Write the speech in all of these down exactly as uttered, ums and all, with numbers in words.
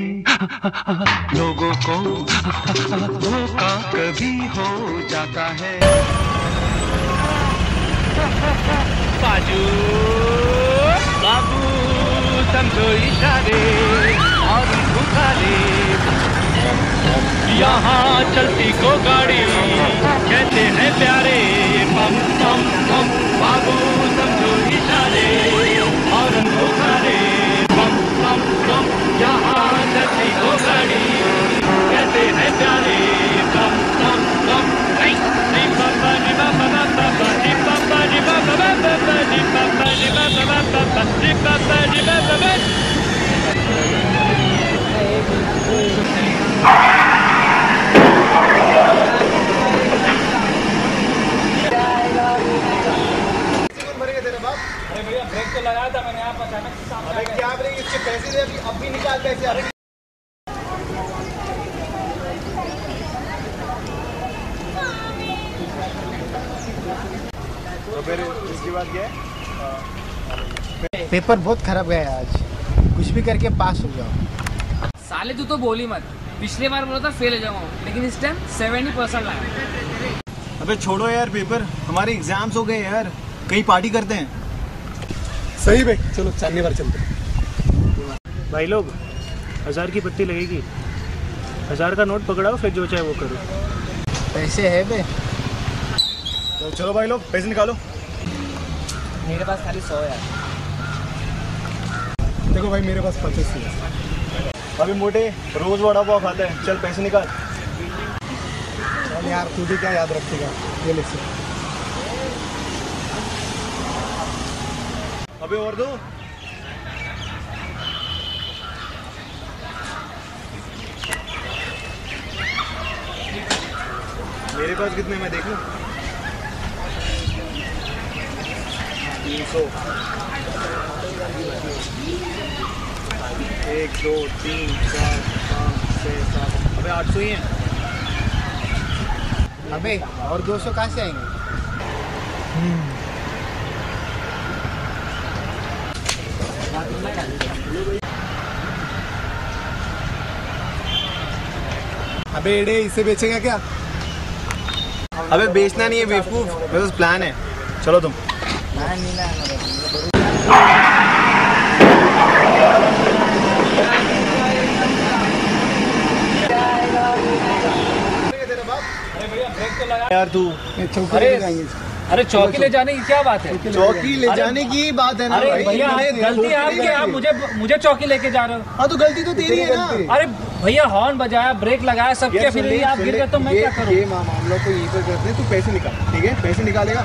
लोगों को धोखा कभी हो जाता है। बाजू बाबू समझो इशारे और उठा ले, यहाँ चलती को गाड़ी कहते हैं प्यारे, पम पम पम बाबू समझो इशारे और उठा ले, पम पम पम यहाँ चलती को गाड़ी कहते हैं प्यारे, पम पम पम नहीं नहीं पापा जी पापा पापा जी पापा जी पापा पापा जी पापा जी पापा पापा जी पापा जी पापा। अरे भैया ब्रेक तो लगाया था मैंने, आप अचानक से सामने। अरे क्या ब्रेक, इसके पैसे दे अभी, अब भी निकाल पैसे। अरे तो फिर इसके बाद क्या है? पेपर बहुत खराब गया आज, कुछ भी करके पास हो जाओ। साले तू तो बोली मत, पिछली बार बोला था फेल हो जाऊंगा, लेकिन इस टाइम सेवेंटी परसेंट लाया। अबे छोड़ो यार पेपर, हमारे एग्जाम्स हो गए यार, कहीं पार्टी करते हैं। सही भाई, चलो चांदनी बार चलते हैं। भाई लोग, हजार की पत्ती लगेगी, हजार का नोट पकड़ाओ, फिर जो चाहे वो करो। पैसे है बे? तो चलो भाई लोग, पैसे निकालो। मेरे पास खाली सौ यार। देखो भाई, मेरे पास पचास है। अभी मोटे रोज वड़ा पाव खाता है, चल पैसे निकाल। चल यार, तू भी क्या याद रखेगा, ये ले से। अबे और दो। मेरे पास कितने मैं देख लूं? तीन सौ। एक दो तीन चार पाँच छः सात, अबे आठ सौ ही हैं। अबे और दो सौ कहाँ से आएंगे? अबे एडे, इसे बेचेगा क्या? अबे बेचना नहीं है बेवकूफ, मेरे पास प्लान है, चलो तुम। अरे भैया ब्रेक तो लगा यार तू चौकी ले जाएंगे। अरे चौकी ले जाने की क्या बात है? चौकी ले जाने की बात है ना अरे भाई। भैया गलती आपकी, आप मुझे मुझे चौकी लेके जा रहे हो। हाँ तो गलती तो तेरी है ना। अरे भैया हॉर्न बजाया, ब्रेक लगाया, सबके फिर भी आप गिर गए तो मैं क्या करूँ? ये मामला तो यही पर करते हैं, तू पैसे निकाल, ठीक है? पैसे निकालेगा।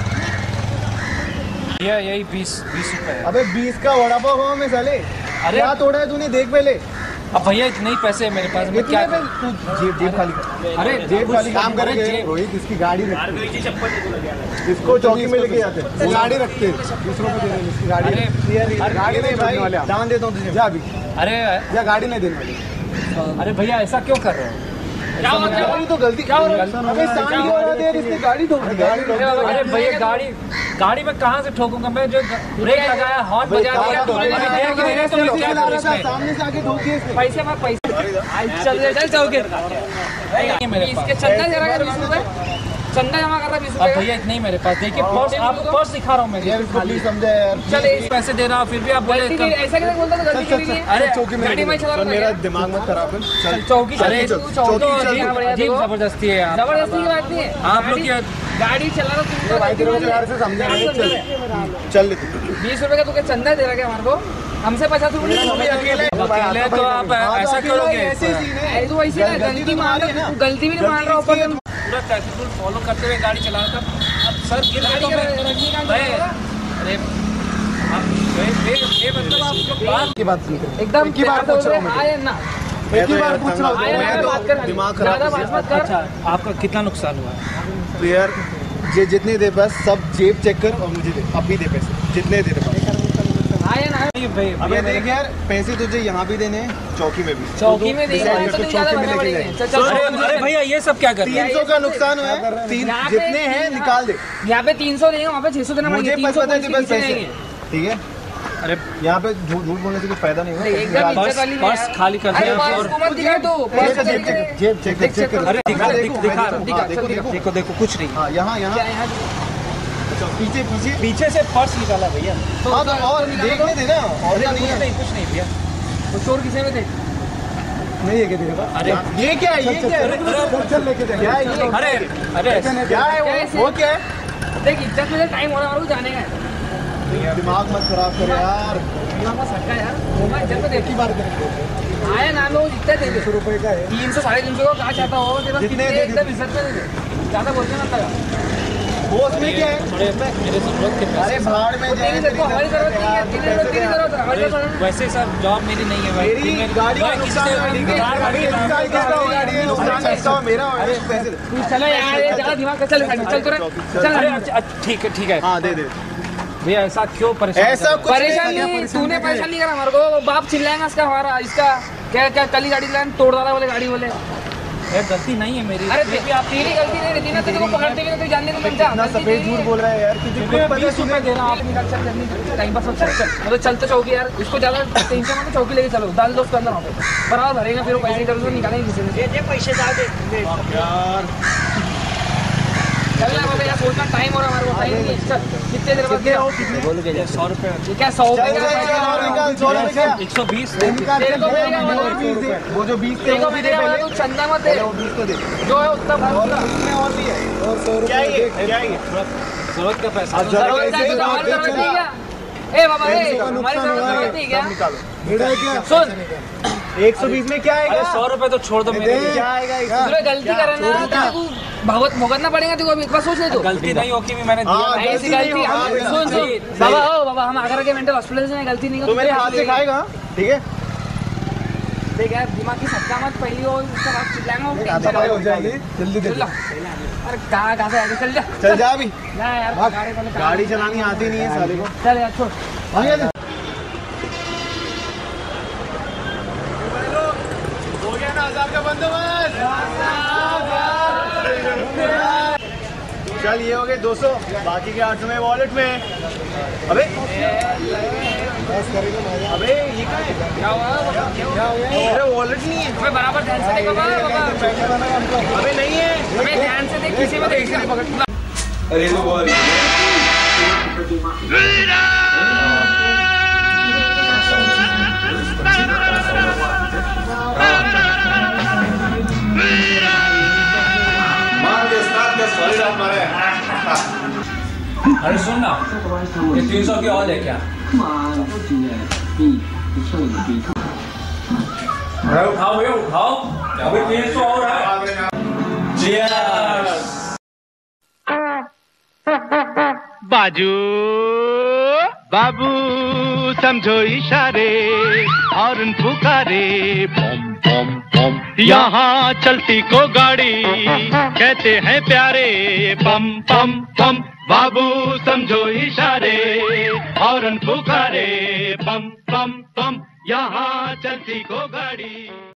भैया यही बीस बीस रुपए है। अबे बीस का वड़ा पाव खाओ में साले। अरे क्या तोड़ा है तूने, देख पहले। अब भैया इतने ही पैसे है मेरे पास, मैं क्या करूं? तू जेब जेब खाली कर। अरे जेब खाली काम करेंगे रोहित, इसकी गाड़ी रखते, इसको चौकी में लेके जाते हैं, वो गाड़ी रखते हैं, दूसरों को देने इसकी गाड़ी। अरे गाड़ी नहीं भाई, दान देता हूँ तुझे, जा अभी। अरे या गाड़ी नहीं देने वाली। अरे भैया ऐसा क्यों कर रहे हो? क्या हो रहा है? तो गलती क्या हो रहा है? अबे सांड क्यों हो रहा है यार, इसने गाड़ी ठोक दी। गाड़ी ठोक दी। अरे भैया गाड़ी गाड़ी में कहाँ से ठोकूंगा मैं? जो ब्रेक लगाया, हॉर्न बजा दिया, तूने मुझे दिया कि नहीं? तो मैं क्या करूं इसमें? सामने से आके ठोक दिया इसने। पैसे मैं पैसे चल चल चौके मेरे पास चंदा जरा बीस रुपए चंदा जमा कर रहा बीस अब भैया इतने ही मेरे पास। देखिए पर्स, आप पर्स दिखा रहा हूँ मैं। यार इसको प्लीज समझा यार। चल पैसे दे रहा हूँ फिर भी आप बोले ऐसा कैसे बोलता था? गलती करी नहीं है। अरे चौकी में गाड़ी में चला रहा मेरा दिमाग मत खराब कर। चल चौकी अरे चौकी चौकी अजीब जबरदस्ती है यार। जबरदस्ती की बात नहीं है, आप लोग क्या गाड़ी चला रहा भाई तेरे को यार से समझा नहीं। चल चल ले तू। बीस रुपए का तू क्या चंदा दे रहा क्या हमारे को? हमसे पचास रुपए अकेले अकेले तो आप ऐसा करोगे? ऐसे सीन है। तो वैसे ना गलती मान रहा है, गलती भी नहीं मान रहा ऊपर से पूरा ट्रैफिक रूल फॉलो करते हुए गाड़ी चला रहा था। अब सर गिर गए तो मैं भाई, अरे आप ये ये मतलब आप लोग बात की बात सुन एकदम की बात पूछ रहा हूं मैं। आए ना एक ही बार पूछ रहा हूं, आए मैं ना बात कर, तो दिमाग ज्यादा खराब बात मत कर। अच्छा आपका कितना नुकसान हुआ? तो यार जे जितने दे बस सब जेब चेक कर और मुझे दे, अब भी दे पैसे जितने दे दे। आए ना भाई अबे देख यार, पैसे तुझे यहाँ भी देने हैं, चौकी में भी। चौकी में देख रहा है तो चौकी ज्यादा में भरना लेके पड़ेगा। जाए। चल चल अरे भैया ये सब क्या कर रहे हैं? तीन सौ का नुकसान हुआ है, तीन यहाँ पे जितने हैं निकाल दे। यहाँ पे तीन सौ देंगे, वहाँ पे छह सौ देना मुझे पड़ेगा। बस पता है बस पैसे, देंगे। ठीक है? अरे यहाँ पे झूठ झूठ बोलने से कुछ फायदा नहीं एकदम होगा। इज्जत वाली पर्स खाली कर अरे दिया पर्स और को मत दिखा तू पर्स को जेब दिखा जेब जेब चेक चेक चेक अरे दिखा दिखा दिखा दिखा, देखो देखो देखो देखो कुछ नहीं। हाँ यहाँ यहाँ क्या यहाँ अच्छा, पीछे पीछे पीछे से पर्स निकाला भैया। हाँ तो और देखने थे ना और क्या नहीं कुछ है नहीं कुछ नहीं भैया। वो चोर किसे में थे नहीं है क्या तेरे पास अरे ये क्या है ये क्या है चल लेके चल क्या है ये अरे अरे क्या है वो वो क्या है देख इज्जत में टाइम हो रहा है हमारे को जाने का है दिमाग मत खराब कर यार दिमाग में सटका यार मैं इज्जत में देखी बार करेंगे आया नाम में वो जितना दे दे सौ रुपए का है तीन सौ साढ़े तीन सौ का कहा चाहता हो तेरे पास जितने कितने दे एकदम इज्जत में दे दे ज्यादा बोलने मत लगा वो उसमें क्या है थोड़े मेरे जरूरत के अरे पैसे। भाड़ में जाए तेरी देखो हमारी जरूरत नहीं है तेरी जरूरत तेरी जरूरत है हमारी जरूरत नहीं। वैसे सर जॉब मेरी नहीं है भाई। मेरी मैं- गाड़ी का मैं किसी नुकसान से- है, ठीक है? गाड़ी का नुकसान किसका हुआ? गाड़ी का नुकसान किसका हुआ? मेरा हुआ, पैसे दे। तू चलो यार ये ज्यादा दिमाग का चल चल तो रे चल अरे अच्छा, अच्छा, ठीक है ठीक है हाँ दे दे भैया ऐसा क्यों परेशान ऐसा कर रहे हो? कुछ परेशान नहीं तूने परेशान नहीं करा हमारे को बाप चिल्लाएगा इसका हमारा इसका क्या क्या कल ही गाड़ी लाइन तोड़ डाला बोले गाड़ी बोले यार गलती नहीं है मेरी। अरे फिर भी आप तेरी गलती नहीं रहती ना तो तेरे को पकड़ते भी ना तो जानने को मिलता इतना सफेद झूठ बोल रहा है यार कि मैं बीस रुपए दे रहा हूँ। आप निकाल चल जल्दी टाइम पास चल चल मतलब चल तो चौकी यार इसको ज्यादा टेंशन मत चौकी लेके चलो डाल दो उसके अंदर वहाँ पे बराबर भरेगा फिर वो पैसे इधर उधर निकालेंगे किसी ने ये पैसे ज्यादा यार चल ना बाबा यार सोचना टाइम हो रहा है हमारे को टाइम नहीं है चल कितने देर बाद क्या बोलो क्या सौ रुपए ये क्या सौ चल चल चल और निकाल सौ रुपए क्या एक सौ बीस निकाल तेरे को चल, मिलेगा वो वाला बीस दे, वो जो बीस थे देखो वो भी दे मैंने बोला पहले तू चंदा मत दे वो बीस तो दे जो है उतना भर और उसका। उसमें और भी है और सौ रुपए क्या क्या है जरूरत का पैसा। अब जरा जरूरत ऐसे है तो हमारी जरूरत जरूरत नहीं है क्या ए बाबा ए पैसे का हमारी नुकसान जरूरत हुआ है, नहीं क्या सब निकालो बेटा क्या सुन एक सौ बीस में क्या अरे आएगा सौ रुपए तो छोड़ दो मेरे लिए। क्या आएगा तूने गलती करा ना तेरे को भगवत भुगतना पड़ेगा तेरे को अभी एक बार सोच ले तू गलती नहीं होगी भी मैंने हाँ, दिया। ऐसी गलती गलती नहीं हम होगा, सुन सही, सुन सही। बाबा हो बाबा हम आगरा के मेंटल हॉस्पिटल से गलती नहीं तो मेरे हाथ से खाएगा ठीक है देख यार दिमाग की सट्टा मत पहली हो उसके बाद चिल्लाएंगे वो टेंशन दवाई हो जाएगी जल्दी दे चल ला। अरे कहाँ कहाँ से आगे चल जा चल जा अभी ना यार भाग। गाड़ी वाले कहाँ- गाड़ी चलानी आती नहीं है साले को चल यार छोड़ आ गया था? हो गया ना हजार का बंदोबस्त चल ये हो गए दो सौ बाकी के आठ सौ में वॉलेट में अबे अबे ये क्या है क्या हुआ बाबा? क्या हो गया अरे वॉलेट नहीं है मैं बराबर ध्यान से देख बाबा बाबा अबे नहीं है मैं ध्यान से देख किसी में देख किसी में पकड़ अरे तो बोल अरे सुन ना ये तीन सौ की और है क्या? अरे उठाओ भैया उठाओ अभी तीन सौ और है। Cheers! बाजू बाबू समझो इशारे हॉर्न पुकारे बम बम बम यहाँ चलती को गाड़ी कहते हैं प्यारे बम बम बम बाबू समझो इशारे हॉर्न पुकारे बम बम बम यहाँ चलती को गाड़ी।